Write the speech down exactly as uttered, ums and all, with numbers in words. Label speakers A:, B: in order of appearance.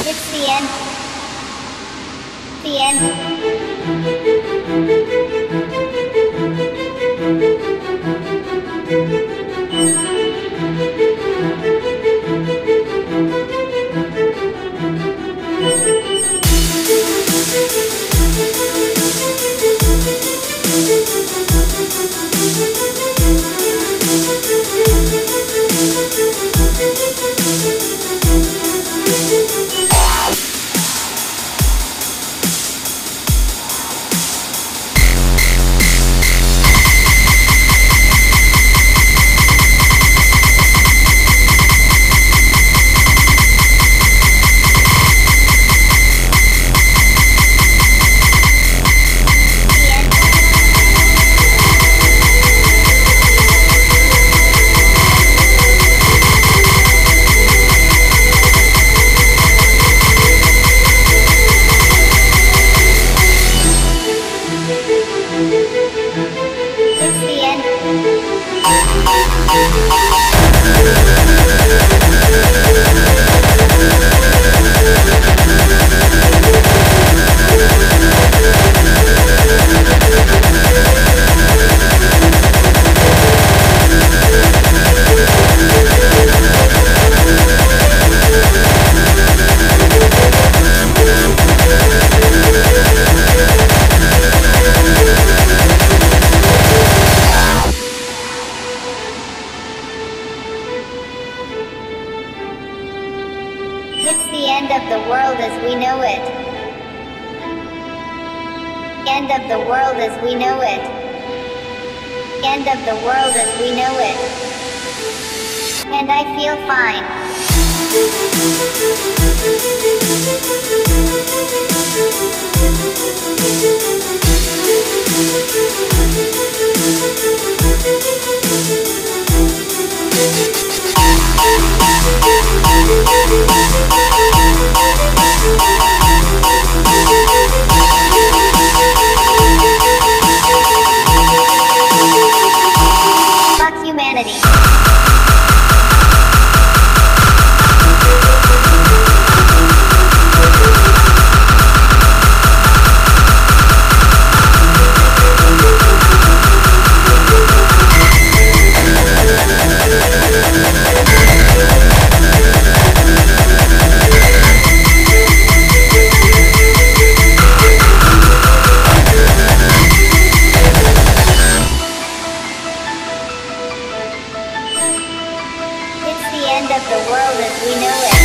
A: It's the end. The end. It's the end of the world as we know it. End of the world as we know it. End of the world as we know it. And I feel fine. Fuck humanity. End of the world as we know it.